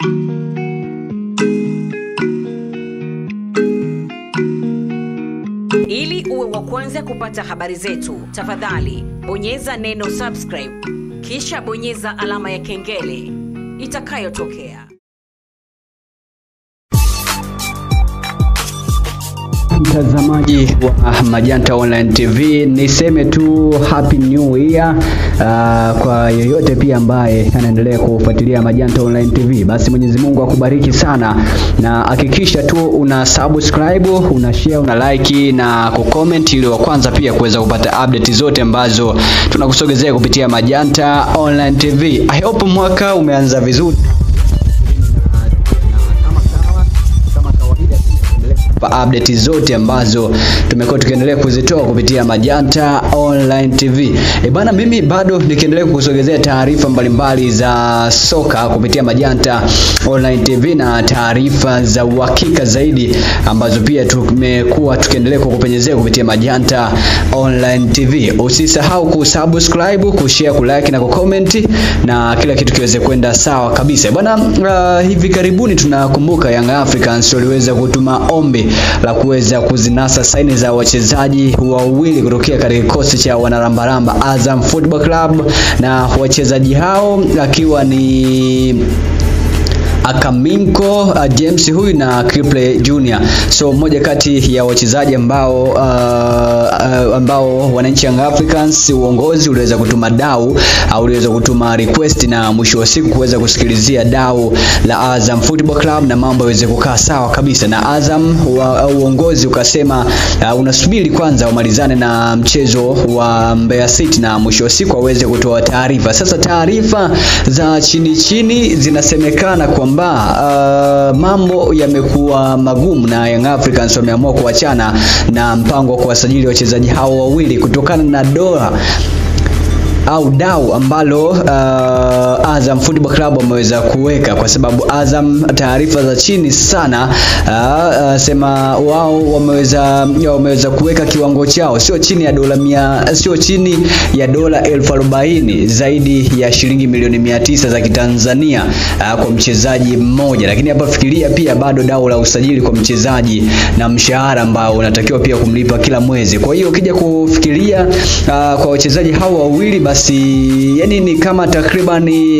Ili uwe wa kwanza kupata habari zetu, tafadhali bonyeza neno subscribe, kisha bonyeza alama ya kengele itakayotokea. Mtazamaji wa Majanta Online TV, niseme tu Happy New Year kwa yoyote pia ambaye anaendelea kufuatilia Majanta Online TV. Basi Mwenyezi Mungu akubariki sana, na hakikisha tu una subscribe, una share, una like na kucomment ili wa kwanza pia kuweza kupata update zote ambazo tunakusogezea kupitia Majanta Online TV. I hope mwaka umeanza vizuri. Update zote ambazo tumekuwa tukiendelea kuzitoa kupitia Majanta Online TV. Bana, mimi bado nikiendelea kukusogezea taarifa mbalimbali za soka kupitia Majanta Online TV, na taarifa za uhakika zaidi ambazo pia tumekuwa tukiendelea kukupenyezea kupitia Majanta Online TV. Usisahau kusubscribe, kushare, kulike na kucomment, na kila kitu kiweze kwenda sawa kabisa. Bana, hivi karibuni tunakumbuka Young Africans waliweza kutuma ombi la kuweza kuzinasa saini za wachezaji wawili kutokea katika kikosi cha wanarambaramba Azam Football Club, na wachezaji hao akiwa ni Akaminko James huyu na Kriple Junior. So mmoja kati ya wachezaji ambao wananchi Young Africans uongozi uliweza kutuma dau au uliweza kutuma request, na mwisho wa siku kuweza kusikilizia dau la Azam Football Club na mambo yaweze kukaa sawa kabisa. Na Azam uongozi ukasema unasubiri kwanza umalizane na mchezo wa Mbeya City na mwisho wa siku waweze kutoa taarifa. Sasa taarifa za chini zinasemekana kwamba mambo yamekuwa magumu na Young Africans wameamua kuachana na mpango wa kuwasajili wachezaji hao wawili kutokana na dola au dau ambalo Azam Football Club wameweza kuweka, kwa sababu Azam, taarifa za chini sana sema wao wameweza kuweka kiwango chao sio chini ya dola 40,000 zaidi ya shilingi milioni 900 za Kitanzania kwa mchezaji mmoja. Lakini hapa fikiria pia bado dau la usajili kwa mchezaji na mshahara ambao unatakiwa pia kumlipa kila mwezi. Kwa hiyo ukija kufikiria kwa wachezaji hao wawili, basi yani ni kama takriban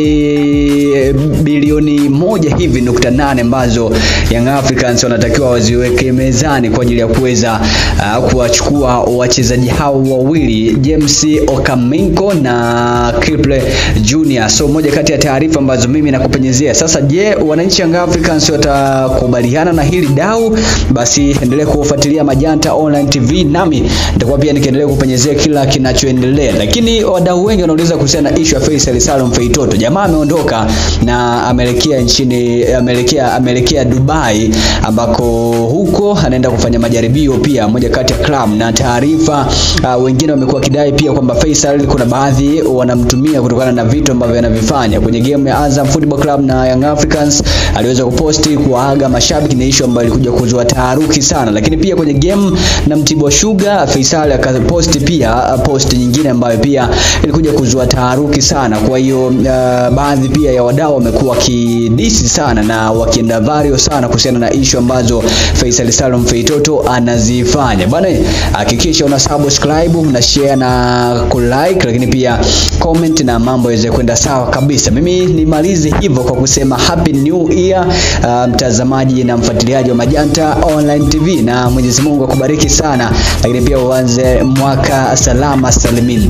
bilioni 1.8 ambazo Young Africans wanatakiwa waziweke mezani kwa ajili ya kuweza kuwachukua wachezaji hao wawili, James Okaminko na Kriple Junior. So moja kati ya taarifa ambazo mimi nakupenyezea sasa. Je, wananchi Young Africans watakubaliana na hili dau? Basi endelea kufuatilia Majanta Online TV, nami nitakuwa pia nikiendelea kupenyezea kila kinachoendelea. Lakini wadau wengi wanauliza kuhusiana na issue ya Faisal Salum Feitoto. Jamaa ameondoka na ameelekea Dubai, ambako huko anaenda kufanya majaribio pia moja kati ya club, na taarifa wengine wamekuwa kidai pia kwamba Faisal kuna baadhi wanamtumia kutokana na vitu ambavyo anavifanya kwenye game ya Azam Football Club na Young Africans. Aliweza kuposti kuaga mashabiki, na issue ambayo ilikuja kuzua taharuki sana. Lakini pia kwenye game na Mtibwa Sugar, Faisal akaposti pia post nyingine ambayo pia ilikuja kuzua taharuki sana. Kwa hiyo baadhi pia ya wadau wamekuwa kidisi sana na wakienda vario sana kuhusiana na issue ambazo Faisal Salum Feitoto anazifanya. Bwana, hakikisha una subscribe, una share na kulike, lakini pia comment, na mambo yaweze kwenda sawa kabisa. Mimi nimalize hivyo kwa kusema Happy New Year mtazamaji na mfuatiliaji wa Majanta Online TV, na Mwenyezi Mungu akubariki sana, lakini pia uanze mwaka salama salimini.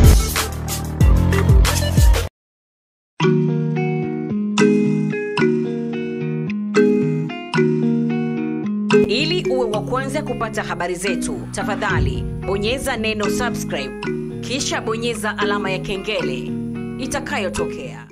Ili uwe wa kwanza kupata habari zetu, tafadhali bonyeza neno subscribe, kisha bonyeza alama ya kengele itakayotokea.